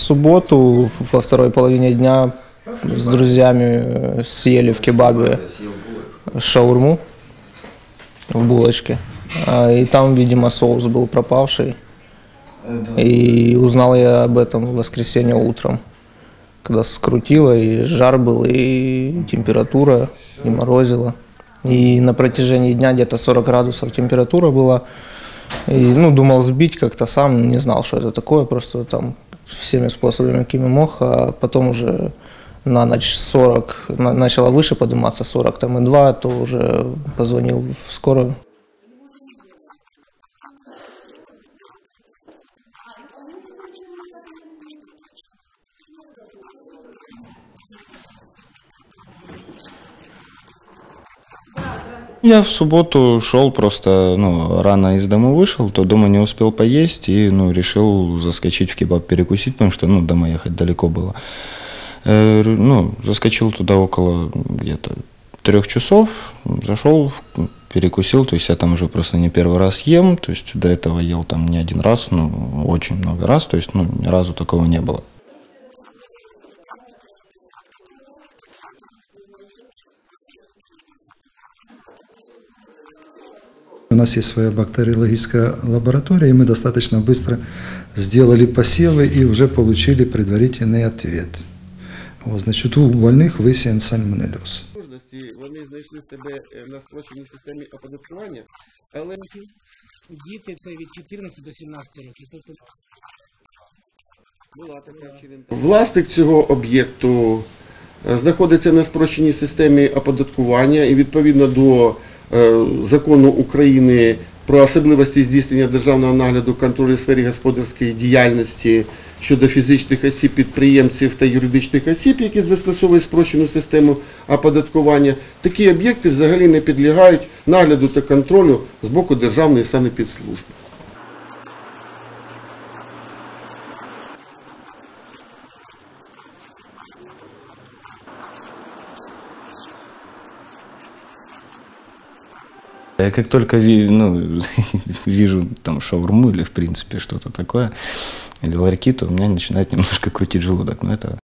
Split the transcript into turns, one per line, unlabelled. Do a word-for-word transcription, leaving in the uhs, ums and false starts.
субботу во второй половине дня с друзьями съели в кебабе шаурму в булочке. И там, видимо, соус был пропавший. И узнал я об этом в воскресенье утром, когда скрутило, и жар был, и температура, и морозило. И на протяжении дня где-то сорок градусов температура была. И, ну, думал сбить как-то сам, не знал, что это такое, просто там всеми способами, какими мог, а потом уже на ночь сорок, начало выше подниматься, сорок там и два, то уже позвонил в скорую.
Я в субботу шел просто, ну, рано из дома вышел, то дома не успел поесть и, ну, решил заскочить в кебаб перекусить, потому что, ну, дома ехать далеко было. Э, ну, заскочил туда около где-то трех часов, зашел, перекусил, то есть я там уже просто не первый раз ем, то есть до этого ел там не один раз, ну, очень много раз, то есть, ну, ни разу такого не было.
У нас есть своя бактериологическая лаборатория, и мы достаточно быстро сделали посевы и уже получили предварительный ответ. Вот, значит, у больных висіян сальмонельоз.
Вони знайшли себе на спрощеній системі оподаткування, але
діти це від чотирнадцяти до сімнадцяти років. Тобто
була така вчинка. Власник цього об'єкту знаходиться на спрощеній системі оподаткування і відповідно до Закону України про особливості здійснення державного нагляду контролю у сфері господарської діяльності щодо фізичних осіб, підприємців та юридичних осіб, які застосовують спрощену систему оподаткування, такі об'єкти взагалі не підлягають нагляду та контролю з боку Державної санепідслужби.
Я как только ну, вижу там шаурму или в принципе что-то такое, или ларьки, то у меня начинает немножко крутить желудок. Но это